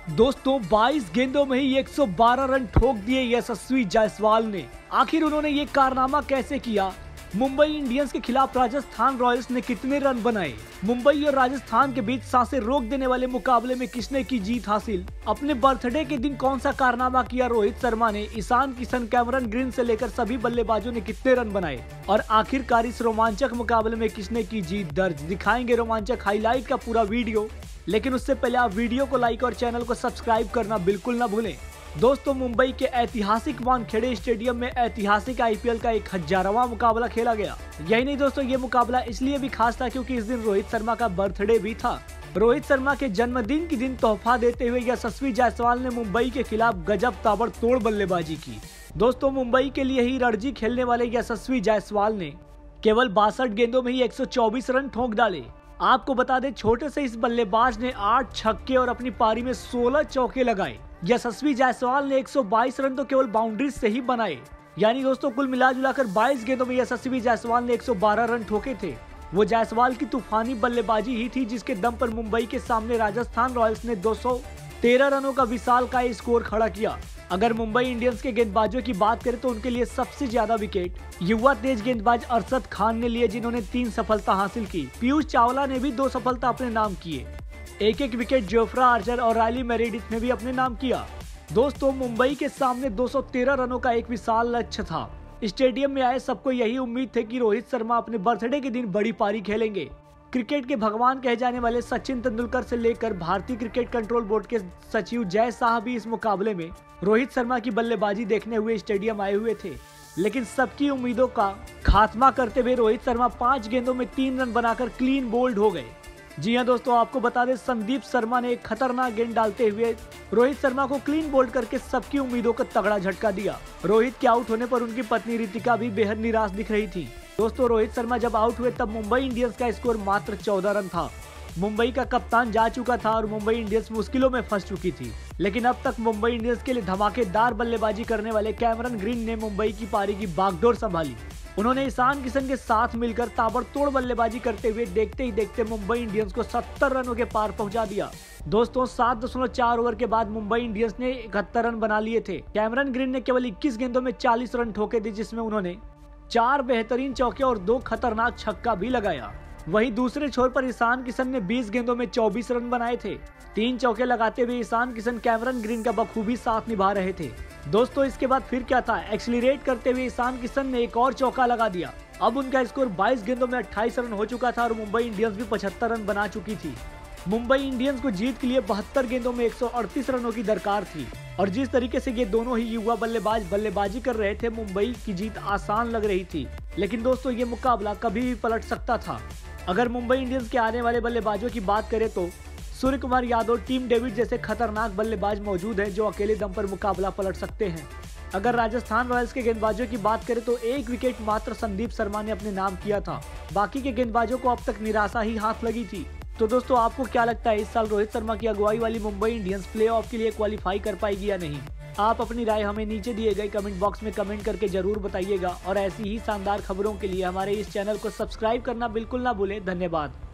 दोस्तों 22 गेंदों में ही 112 रन ठोक दिए यशस्वी जायसवाल ने। आखिर उन्होंने ये कारनामा कैसे किया? मुंबई इंडियंस के खिलाफ राजस्थान रॉयल्स ने कितने रन बनाए? मुंबई और राजस्थान के बीच सांसें रोक देने वाले मुकाबले में किसने की जीत हासिल? अपने बर्थडे के दिन कौन सा कारनामा किया रोहित शर्मा ने? ईशान किशन, कैमरन ग्रीन से लेकर सभी बल्लेबाजों ने कितने रन बनाए? और आखिरकार इस रोमांचक मुकाबले में किसने की जीत दर्ज? दिखाएंगे रोमांचक हाईलाइट का पूरा वीडियो, लेकिन उससे पहले आप वीडियो को लाइक और चैनल को सब्सक्राइब करना बिल्कुल ना भूलें। दोस्तों मुंबई के ऐतिहासिक वानखेड़े स्टेडियम में ऐतिहासिक आईपीएल का 1000वां मुकाबला खेला गया। यही नहीं दोस्तों, ये मुकाबला इसलिए भी खास था क्योंकि इस दिन रोहित शर्मा का बर्थडे भी था। रोहित शर्मा के जन्मदिन के दिन तोहफा देते हुए यशस्वी जायसवाल ने मुंबई के खिलाफ गजब ताबड़तोड़ बल्लेबाजी की। दोस्तों मुंबई के लिए ही रणजी खेलने वाले यशस्वी जायसवाल ने केवल 62 गेंदों में ही 124 रन ठोक डाले। आपको बता दें, छोटे से इस बल्लेबाज ने 8 छक्के और अपनी पारी में 16 चौके लगाए। यशस्वी जायसवाल ने 122 रन तो केवल बाउंड्रीज से ही बनाए। यानी दोस्तों कुल मिलाजुलाकर 22 गेंदों में यशस्वी जायसवाल ने 112 रन ठोके थे। वो जायसवाल की तूफानी बल्लेबाजी ही थी जिसके दम पर मुंबई के सामने राजस्थान रॉयल्स ने 213 रनों का विशालकाय स्कोर खड़ा किया। अगर मुंबई इंडियंस के गेंदबाजों की बात करें तो उनके लिए सबसे ज्यादा विकेट युवा तेज गेंदबाज अरशद खान ने लिए, जिन्होंने 3 सफलता हासिल की। पीयूष चावला ने भी 2 सफलता अपने नाम किए। एक विकेट जोफ्रा आर्चर और रायली मेरेडिथ ने भी अपने नाम किया। दोस्तों मुंबई के सामने 213 रनों का एक विशाल लक्ष्य था। स्टेडियम में आए सबको यही उम्मीद थी कि रोहित शर्मा अपने बर्थडे के दिन बड़ी पारी खेलेंगे। क्रिकेट के भगवान कहे जाने वाले सचिन तेंदुलकर से लेकर भारतीय क्रिकेट कंट्रोल बोर्ड के सचिव जय शाह भी इस मुकाबले में रोहित शर्मा की बल्लेबाजी देखने हुए स्टेडियम आए हुए थे। लेकिन सबकी उम्मीदों का खात्मा करते हुए रोहित शर्मा 5 गेंदों में 3 रन बनाकर क्लीन बोल्ड हो गए। जी हां दोस्तों, आपको बता दें संदीप शर्मा ने एक खतरनाक गेंद डालते हुए रोहित शर्मा को क्लीन बोल्ड करके सबकी उम्मीदों को तगड़ा झटका दिया। रोहित के आउट होने पर उनकी पत्नी रितिका भी बेहद निराश दिख रही थी। दोस्तों रोहित शर्मा जब आउट हुए तब मुंबई इंडियंस का स्कोर मात्र 14 रन था। मुंबई का कप्तान जा चुका था और मुंबई इंडियंस मुश्किलों में फंस चुकी थी। लेकिन अब तक मुंबई इंडियंस के लिए धमाकेदार बल्लेबाजी करने वाले कैमरन ग्रीन ने मुंबई की पारी की बागडोर संभाली। उन्होंने ईशान किशन के साथ मिलकर ताबड़तोड़ बल्लेबाजी करते हुए देखते ही देखते मुंबई इंडियंस को 70 रनों के पार पहुंचा दिया। दोस्तों 7.4 ओवर के बाद मुंबई इंडियंस ने 71 रन बना लिए थे। कैमरन ग्रीन ने केवल 21 गेंदों में 40 रन ठोके थे, जिसमें उन्होंने 4 बेहतरीन चौके और 2 खतरनाक छक्का भी लगाया। वहीं दूसरे छोर पर ईशान किशन ने 20 गेंदों में 24 रन बनाए थे। 3 चौके लगाते हुए ईशान किशन कैमरन ग्रीन का बखूबी साथ निभा रहे थे। दोस्तों इसके बाद फिर क्या था, एक्सीलरेट करते हुए ईशान किशन ने एक और चौका लगा दिया। अब उनका स्कोर 22 गेंदों में 28 रन हो चुका था और मुंबई इंडियंस भी 75 रन बना चुकी थी। मुंबई इंडियंस को जीत के लिए 72 गेंदों में 138 रनों की दरकार थी और जिस तरीके से ये दोनों ही युवा बल्लेबाज बल्लेबाजी कर रहे थे, मुंबई की जीत आसान लग रही थी। लेकिन दोस्तों ये मुकाबला कभी भी पलट सकता था। अगर मुंबई इंडियंस के आने वाले बल्लेबाजों की बात करें तो सूर्य कुमार यादव, टीम डेविड जैसे खतरनाक बल्लेबाज मौजूद हैं जो अकेले दम पर मुकाबला पलट सकते हैं। अगर राजस्थान रॉयल्स के गेंदबाजों की बात करें तो 1 विकेट मात्र संदीप शर्मा ने अपने नाम किया था। बाकी के गेंदबाजों को अब तक निराशा ही हाथ लगी थी। तो दोस्तों आपको क्या लगता है, इस साल रोहित शर्मा की अगुवाई वाली मुंबई इंडियंस प्लेऑफ के लिए क्वालिफाई कर पाएगी या नहीं? आप अपनी राय हमें नीचे दिए गए कमेंट बॉक्स में कमेंट करके जरूर बताइएगा और ऐसी ही शानदार खबरों के लिए हमारे इस चैनल को सब्सक्राइब करना बिल्कुल ना भूलें। धन्यवाद।